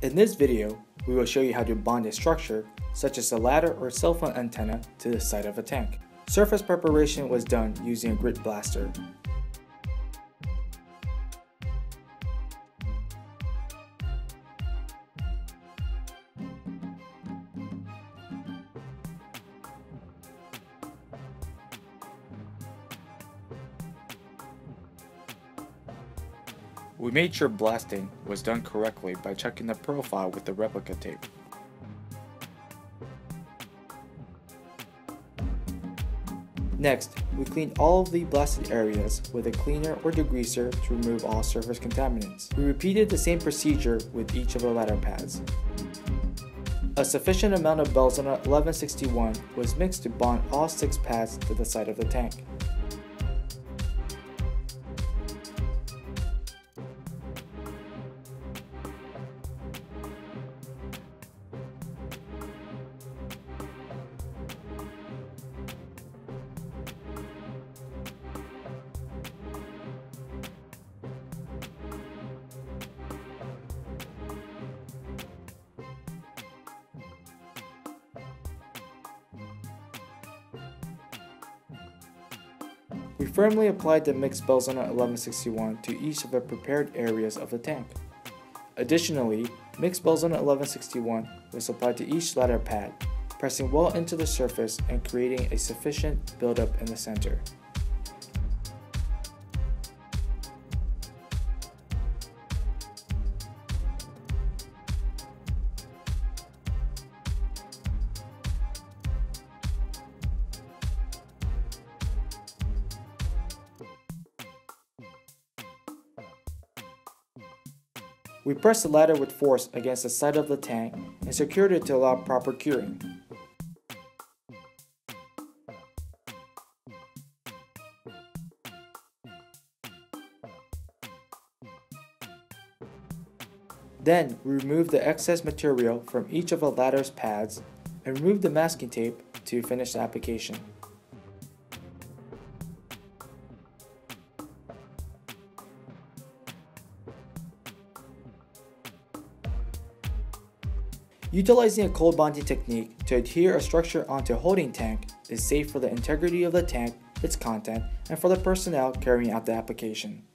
In this video, we will show you how to bond a structure, such as a ladder or cell phone antenna, to the side of a tank. Surface preparation was done using a grit blaster. We made sure blasting was done correctly by checking the profile with the replica tape. Next, we cleaned all of the blasted areas with a cleaner or degreaser to remove all surface contaminants. We repeated the same procedure with each of the ladder pads. A sufficient amount of Belzona 1161 was mixed to bond all 6 pads to the side of the tank. We firmly applied the mixed Belzona 1161 to each of the prepared areas of the tank. Additionally, mixed Belzona 1161 was applied to each ladder pad, pressing well into the surface and creating a sufficient buildup in the center. We pressed the ladder with force against the side of the tank and secured it to allow proper curing. Then, we removed the excess material from each of the ladder's pads and removed the masking tape to finish the application. Utilizing a cold bonding technique to adhere a structure onto a holding tank is safe for the integrity of the tank, its content, and for the personnel carrying out the application.